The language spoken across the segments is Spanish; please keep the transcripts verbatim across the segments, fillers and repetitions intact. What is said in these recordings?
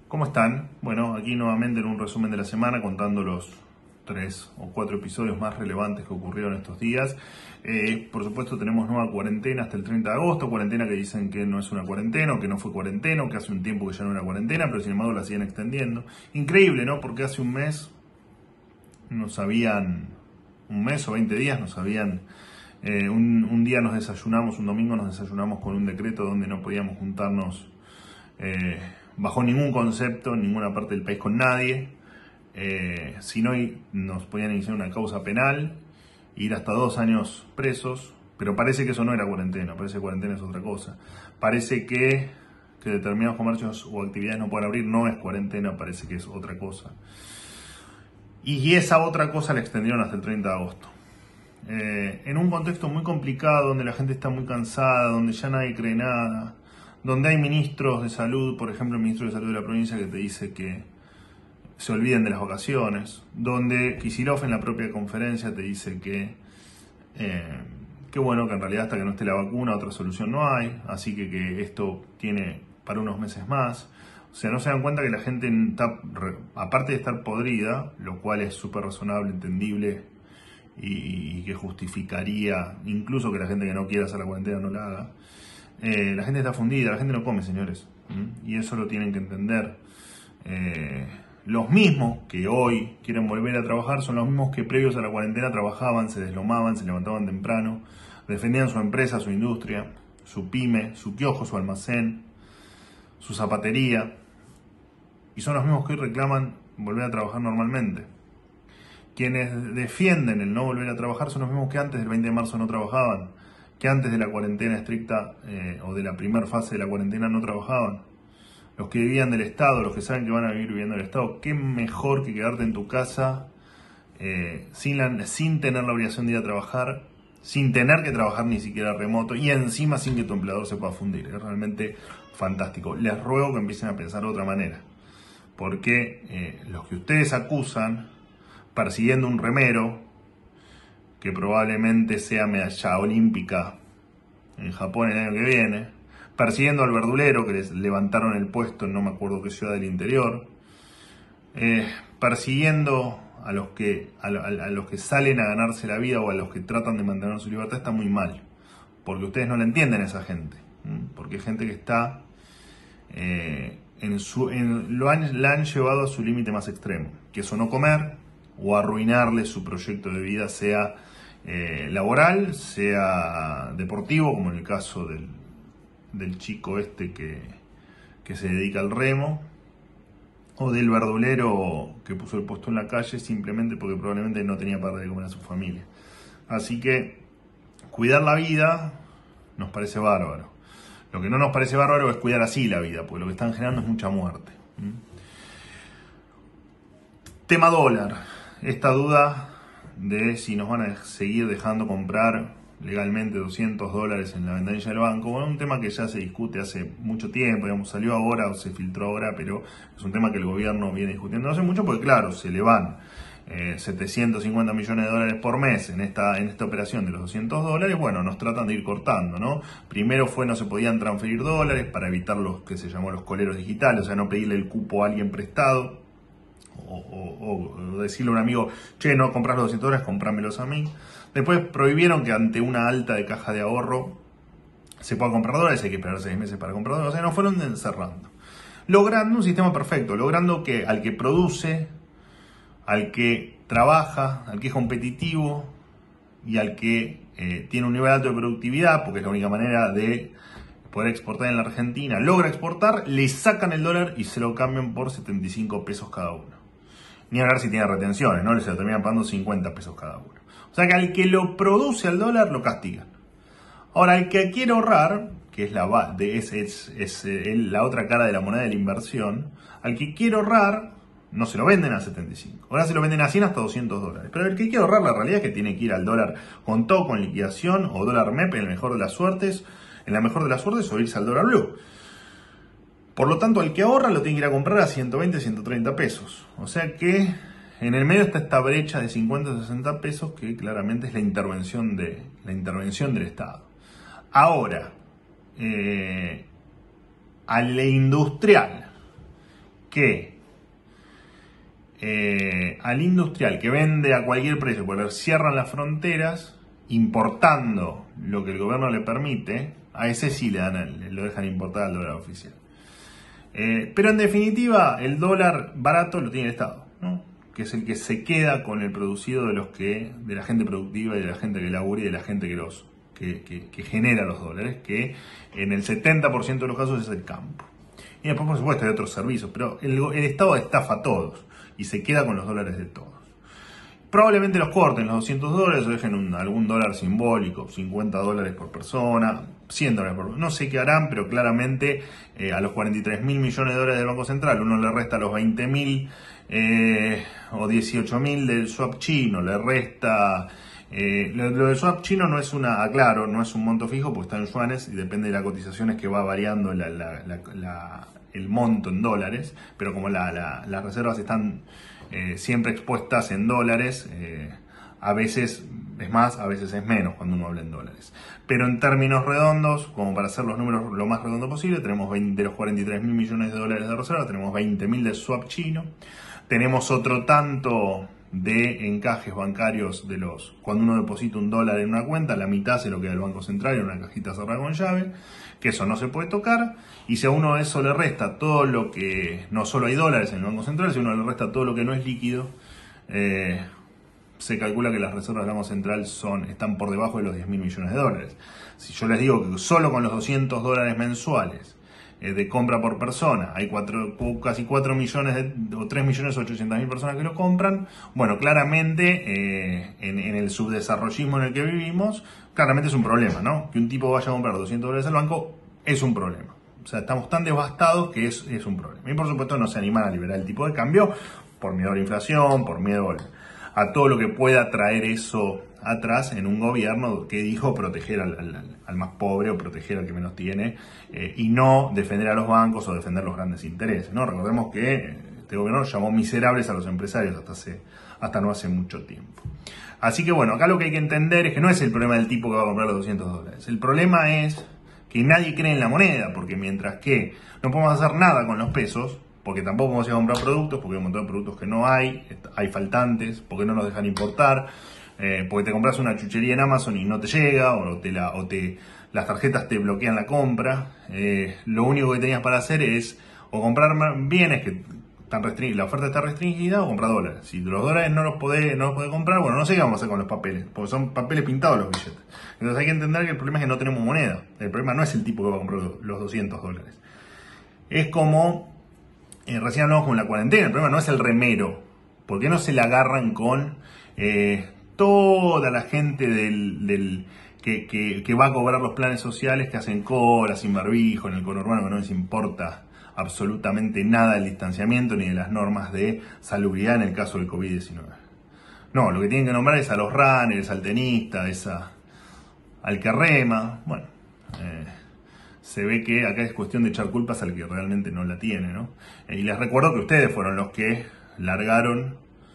¿Cómo están? Bueno, aquí nuevamente en un resumen de la semana contando los tres o cuatro episodios más relevantes que ocurrieron estos días. Eh, por supuesto tenemos nueva cuarentena hasta el treinta de agosto, cuarentena que dicen que no es una cuarentena o que no fue cuarentena o que hace un tiempo que ya no era cuarentena, pero sin embargo la siguen extendiendo. Increíble, ¿no? Porque hace un mes nos habían, un mes o veinte días nos habían... Eh, un, un día nos desayunamos, un domingo nos desayunamos con un decreto donde no podíamos juntarnos eh, bajo ningún concepto en ninguna parte del país con nadie, eh, si no nos podían iniciar una causa penal, ir hasta dos años presos, pero parece que eso no era cuarentena, parece que cuarentena es otra cosa. Parece que, que determinados comercios o actividades no pueden abrir, no es cuarentena, parece que es otra cosa. Y esa otra cosa la extendieron hasta el treinta de agosto. Eh, en un contexto muy complicado, donde la gente está muy cansada, donde ya nadie cree nada, donde hay ministros de salud, por ejemplo el ministro de salud de la provincia que te dice que se olviden de las vacaciones, donde Kicillof en la propia conferencia te dice que eh, que bueno, que en realidad hasta que no esté la vacuna otra solución no hay, así que, que esto tiene para unos meses más. O sea, no se dan cuenta que la gente está, aparte de estar podrida, lo cual es súper razonable, entendible, y que justificaría incluso que la gente que no quiera hacer la cuarentena no la haga, eh, la gente está fundida, la gente no come, señores, ¿Mm? Y eso lo tienen que entender. Eh, los mismos que hoy quieren volver a trabajar son los mismos que previos a la cuarentena trabajaban, se deslomaban, se levantaban temprano, defendían su empresa, su industria, su pyme, su kiosco, su almacén, su zapatería, y son los mismos que hoy reclaman volver a trabajar normalmente. Quienes defienden el no volver a trabajar son los mismos que antes del veinte de marzo no trabajaban, que antes de la cuarentena estricta eh, o de la primera fase de la cuarentena no trabajaban. Los que vivían del Estado, los que saben que van a vivir viviendo del Estado, qué mejor que quedarte en tu casa eh, sin, la, sin tener la obligación de ir a trabajar, sin tener que trabajar ni siquiera remoto y encima sin que tu empleador se pueda fundir. Es realmente fantástico. Les ruego que empiecen a pensar de otra manera, porque eh, los que ustedes acusan persiguiendo un remero, que probablemente sea medalla olímpica en Japón el año que viene, persiguiendo al verdulero que les levantaron el puesto en no me acuerdo qué ciudad del interior, eh, persiguiendo a los, que, a, a, a los que salen a ganarse la vida o a los que tratan de mantener su libertad, está muy mal, porque ustedes no la entienden a esa gente, ¿sí? Porque hay gente que está... Eh, en su, en, lo han, la han llevado a su límite más extremo, que es o no comer, o arruinarle su proyecto de vida, sea eh, laboral, sea deportivo, como en el caso del, del chico este que, que se dedica al remo, o del verdulero que puso el puesto en la calle simplemente porque probablemente no tenía para darle comer a su familia. Así que cuidar la vida nos parece bárbaro. Lo que no nos parece bárbaro es cuidar así la vida, porque lo que están generando es mucha muerte. ¿Mm? Tema dólar. Esta duda de si nos van a seguir dejando comprar legalmente doscientos dólares en la ventanilla del banco, bueno, un tema que ya se discute hace mucho tiempo, digamos, salió ahora o se filtró ahora, pero es un tema que el gobierno viene discutiendo hace mucho, porque claro, se le van eh, setecientos cincuenta millones de dólares por mes en esta, en esta operación de los doscientos dólares, bueno, nos tratan de ir cortando, ¿no? Primero fue no se podían transferir dólares para evitar los que se llamó los coleros digitales, o sea, no pedirle el cupo a alguien prestado, O, o, o decirle a un amigo, che, no compras los doscientos dólares, comprámelos a mí. Después prohibieron que ante una alta de caja de ahorro se pueda comprar dólares, hay que esperar seis meses para comprar dólares, o sea, nos fueron encerrando. Logrando un sistema perfecto, logrando que al que produce, al que trabaja, al que es competitivo y al que eh, tiene un nivel alto de productividad, porque es la única manera de poder exportar en la Argentina, logra exportar, le sacan el dólar y se lo cambian por setenta y cinco pesos cada uno. Ni hablar si tiene retenciones, ¿no? Les se lo terminan pagando cincuenta pesos cada uno. O sea que al que lo produce al dólar lo castigan. Ahora, al que quiere ahorrar, que es, la, de, es, es, es, es la otra cara de la moneda de la inversión, al que quiere ahorrar, no se lo venden a setenta y cinco. Ahora se lo venden a cien hasta doscientos dólares. Pero el que quiere ahorrar, la realidad es que tiene que ir al dólar con todo, con liquidación, o dólar M E P en el mejor de las suertes, en la mejor de las suertes, o irse al dólar blue. Por lo tanto, al que ahorra lo tiene que ir a comprar a ciento veinte, ciento treinta pesos. O sea que en el medio está esta brecha de cincuenta a sesenta pesos que claramente es la intervención, de, la intervención del Estado. Ahora, eh, al industrial que eh, al industrial que vende a cualquier precio, porque cierran las fronteras, importando lo que el gobierno le permite, a ese sí le dan, lo dejan importar al dólar oficial. Eh, pero en definitiva, el dólar barato lo tiene el Estado, ¿no? Que es el que se queda con el producido de los que, de la gente productiva y de la gente que labura y de la gente que los que, que, que genera los dólares, que en el setenta por ciento de los casos es el campo. Y después, por supuesto, hay otros servicios, pero el, el Estado estafa a todos y se queda con los dólares de todos. Probablemente los corten los doscientos dólares o dejen un, algún dólar simbólico, cincuenta dólares por persona, cien dólares por persona. No sé qué harán, pero claramente eh, a los cuarenta y tres mil millones de dólares del Banco Central uno le resta los veinte mil eh, o dieciocho mil del swap chino, le resta... Eh, lo, lo del swap chino no es una, aclaro, no es un monto fijo porque está en yuanes y depende de las cotizaciones que va variando la, la, la, la, el monto en dólares, pero como la, la, las reservas están eh, siempre expuestas en dólares, eh, a veces es más, a veces es menos cuando uno habla en dólares. Pero en términos redondos, como para hacer los números lo más redondo posible, tenemos veinte, de los cuarenta y tres mil millones de dólares de reserva, tenemos veinte mil del swap chino, tenemos otro tanto de encajes bancarios de los, cuando uno deposita un dólar en una cuenta, la mitad se lo queda el Banco Central en una cajita cerrada con llave, que eso no se puede tocar, y si a uno eso le resta todo lo que, no solo hay dólares en el Banco Central, si a uno le resta todo lo que no es líquido, eh, se calcula que las reservas del Banco Central son, están por debajo de los diez mil millones de dólares. Si yo les digo que solo con los doscientos dólares mensuales de compra por persona, hay cuatro, casi cuatro millones de, o tres millones ochocientos mil personas que lo compran, bueno, claramente eh, en, en el subdesarrollismo en el que vivimos, claramente es un problema, ¿no? Que un tipo vaya a comprar doscientos dólares al banco es un problema. O sea, estamos tan devastados que es, es un problema. Y por supuesto no se animan a liberar el tipo de cambio por miedo a la inflación, por miedo a todo lo que pueda traer eso atrás en un gobierno que dijo proteger al, al, al más pobre o proteger al que menos tiene eh, y no defender a los bancos o defender los grandes intereses, ¿no? Recordemos que este gobierno llamó miserables a los empresarios hasta, hace, hasta no hace mucho tiempo. Así que bueno, acá lo que hay que entender es que no es el problema del tipo que va a comprar los doscientos dólares. El problema es que nadie cree en la moneda, porque mientras que no podemos hacer nada con los pesos, porque tampoco vamos a ir a comprar productos, porque hay un montón de productos que no hay, hay faltantes, porque no nos dejan importar, eh, porque te compras una chuchería en Amazon y no te llega, o, te la, o te, las tarjetas te bloquean la compra. Eh, lo único que tenías para hacer es o comprar bienes que están restringidos, la oferta está restringida, o comprar dólares. Si los dólares no los podés, no los podés comprar, bueno, no sé qué vamos a hacer con los papeles, porque son papeles pintados los billetes. Entonces hay que entender que el problema es que no tenemos moneda. El problema no es el tipo que va a comprar los doscientos dólares. Es como... Eh, recién hablamos con la cuarentena, el problema no es el remero. ¿Por qué no se le agarran con eh, toda la gente del, del que, que, que va a cobrar los planes sociales, que hacen cola, sin barbijo, en el conurbano, que no les importa absolutamente nada del distanciamiento ni de las normas de salubridad en el caso del COVID diecinueve? No, lo que tienen que nombrar es a los runners, al tenista, esa, al que rema, bueno... Eh, se ve que acá es cuestión de echar culpas al que realmente no la tiene, ¿no? Y les recuerdo que ustedes fueron los que largaron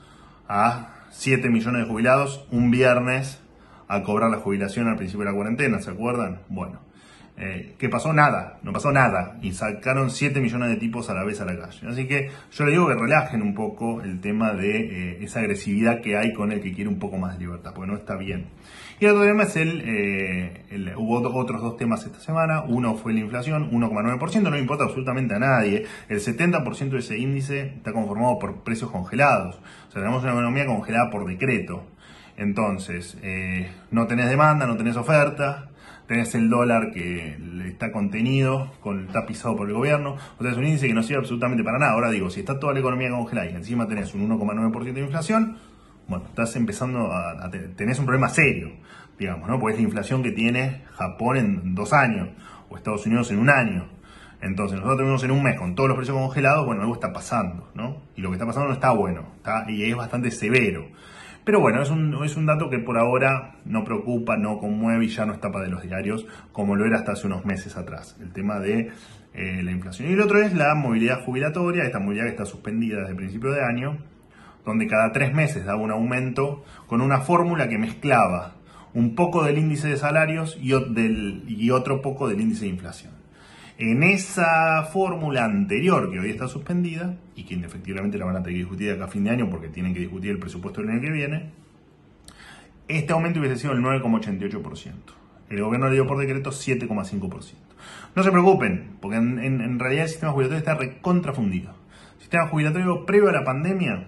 a siete millones de jubilados un viernes a cobrar la jubilación al principio de la cuarentena, ¿se acuerdan? Bueno, eh, ¿qué pasó? Nada, no pasó nada. Y sacaron siete millones de tipos a la vez a la calle. Así que yo les digo que relajen un poco el tema de eh, esa agresividad que hay con el que quiere un poco más de libertad, porque no está bien. Y el otro tema es el, eh, el, hubo otros dos temas esta semana. Uno fue la inflación, uno coma nueve por ciento, no le importa absolutamente a nadie. El setenta por ciento de ese índice está conformado por precios congelados. O sea, tenemos una economía congelada por decreto. Entonces, eh, no tenés demanda, no tenés oferta, tenés el dólar que está contenido, con, está pisado por el gobierno. O sea, es un índice que no sirve absolutamente para nada. Ahora digo, si está toda la economía congelada y encima tenés un uno coma nueve por ciento de inflación, bueno, estás empezando a, a tenés un problema serio, digamos, ¿no? Porque es la inflación que tiene Japón en dos años, o Estados Unidos en un año. Entonces, nosotros tenemos en un mes con todos los precios congelados, bueno, algo está pasando, ¿no? Y lo que está pasando no está bueno, está, y es bastante severo. Pero bueno, es un, es un dato que por ahora no preocupa, no conmueve y ya no es tapa de los diarios, como lo era hasta hace unos meses atrás, el tema de eh, la inflación. Y el otro es la movilidad jubilatoria, esta movilidad que está suspendida desde el principio de año, donde cada tres meses daba un aumento con una fórmula que mezclaba un poco del índice de salarios y, del, y otro poco del índice de inflación. En esa fórmula anterior, que hoy está suspendida, y que indefectiblemente la van a tener que discutir de acá a fin de año porque tienen que discutir el presupuesto del año que viene, este aumento hubiese sido el nueve coma ochenta y ocho por ciento. El gobierno le dio por decreto siete coma cinco por ciento. No se preocupen, porque en, en, en realidad el sistema jubilatorio está recontrafundido. El sistema jubilatorio previo a la pandemia,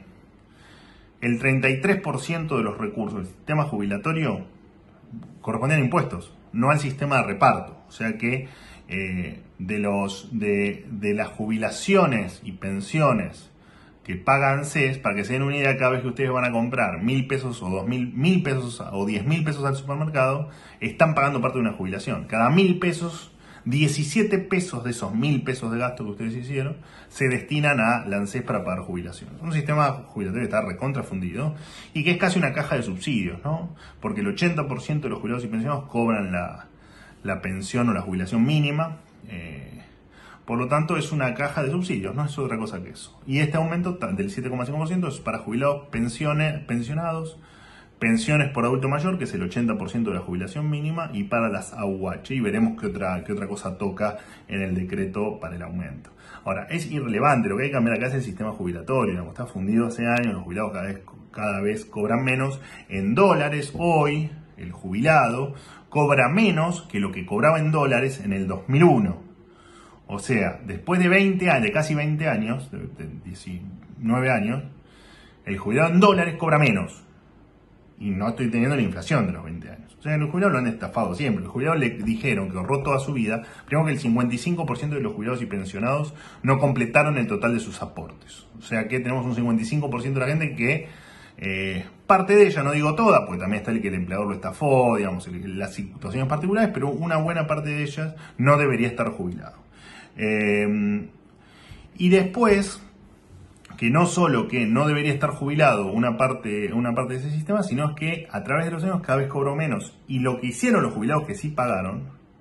el treinta y tres por ciento de los recursos del sistema jubilatorio correspondían a impuestos, no al sistema de reparto. O sea que eh, de, los, de, de las jubilaciones y pensiones que pagan C E S, para que se den una idea, cada vez que ustedes van a comprar mil pesos o dos mil, mil pesos o diez mil pesos al supermercado, están pagando parte de una jubilación. Cada mil pesos, diecisiete pesos de esos mil pesos de gasto que ustedes hicieron se destinan a la ANSES para pagar jubilaciones. Un sistema jubilatorio que está recontrafundido y que es casi una caja de subsidios, ¿no? Porque el ochenta por ciento de los jubilados y pensionados cobran la, la pensión o la jubilación mínima. Eh, por lo tanto, es una caja de subsidios, no es otra cosa que eso. Y este aumento del siete coma cinco por ciento es para jubilados, pensiones, pensionados, pensiones por adulto mayor, que es el ochenta por ciento de la jubilación mínima, y para las A U H. Y veremos qué otra, qué otra cosa toca en el decreto para el aumento. Ahora, es irrelevante, lo que hay que cambiar acá es el sistema jubilatorio. Como está fundido hace años, los jubilados cada vez, cada vez cobran menos en dólares. Hoy, el jubilado cobra menos que lo que cobraba en dólares en el dos mil uno. O sea, después de veinte años, de casi veinte años, de, de diecinueve años, el jubilado en dólares cobra menos. Y no estoy teniendo la inflación de los veinte años. O sea, los jubilados lo han estafado siempre. Los jubilados le dijeron que ahorró toda su vida. Primero que el cincuenta y cinco por ciento de los jubilados y pensionados no completaron el total de sus aportes. O sea que tenemos un cincuenta y cinco por ciento de la gente que, eh, parte de ella, no digo toda, porque también está el que el empleador lo estafó, digamos, las situaciones particulares, pero una buena parte de ellas no debería estar jubilado. Eh, y después, que no solo que no debería estar jubilado una parte, una parte de ese sistema, sino es que a través de los años cada vez cobró menos. Y lo que hicieron los jubilados que sí pagaron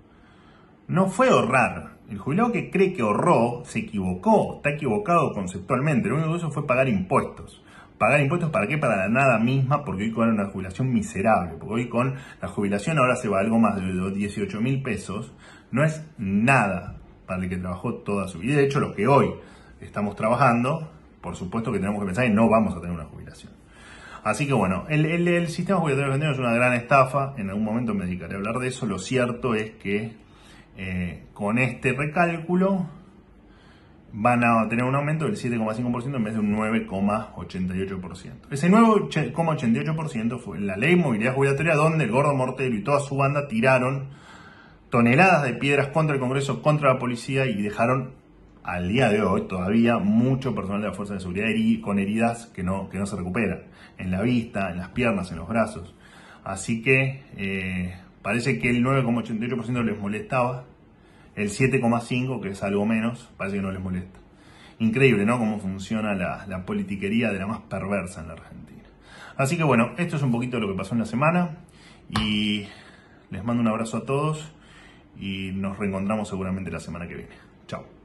no fue ahorrar. El jubilado que cree que ahorró se equivocó, está equivocado conceptualmente. Lo único que hizo fue pagar impuestos. ¿Pagar impuestos para qué? Para la nada misma, porque hoy cobran una jubilación miserable. Porque hoy con la jubilación ahora se va algo más de los dieciocho mil pesos. No es nada para el que trabajó toda su vida. Y de hecho, lo que hoy estamos trabajando, por supuesto que tenemos que pensar que no vamos a tener una jubilación. Así que bueno, el, el, el sistema jubilatorio argentino es una gran estafa. En algún momento me dedicaré a hablar de eso. Lo cierto es que eh, con este recálculo van a tener un aumento del siete coma cinco por ciento en vez de un nueve coma ochenta y ocho por ciento. Ese nueve coma ochenta y ocho por ciento fue la ley de movilidad jubilatoria, donde el Gordo Mortelo y toda su banda tiraron toneladas de piedras contra el Congreso, contra la policía, y dejaron al día de hoy todavía mucho personal de la Fuerza de Seguridad con heridas que no, que no se recuperan, en la vista, en las piernas, en los brazos. Así que eh, parece que el nueve coma ochenta y ocho por ciento les molestaba, el siete coma cinco por ciento, que es algo menos, parece que no les molesta. Increíble, ¿no? Cómo funciona la, la politiquería de la más perversa en la Argentina. Así que bueno, esto es un poquito de lo que pasó en la semana, y les mando un abrazo a todos y nos reencontramos seguramente la semana que viene. Chao.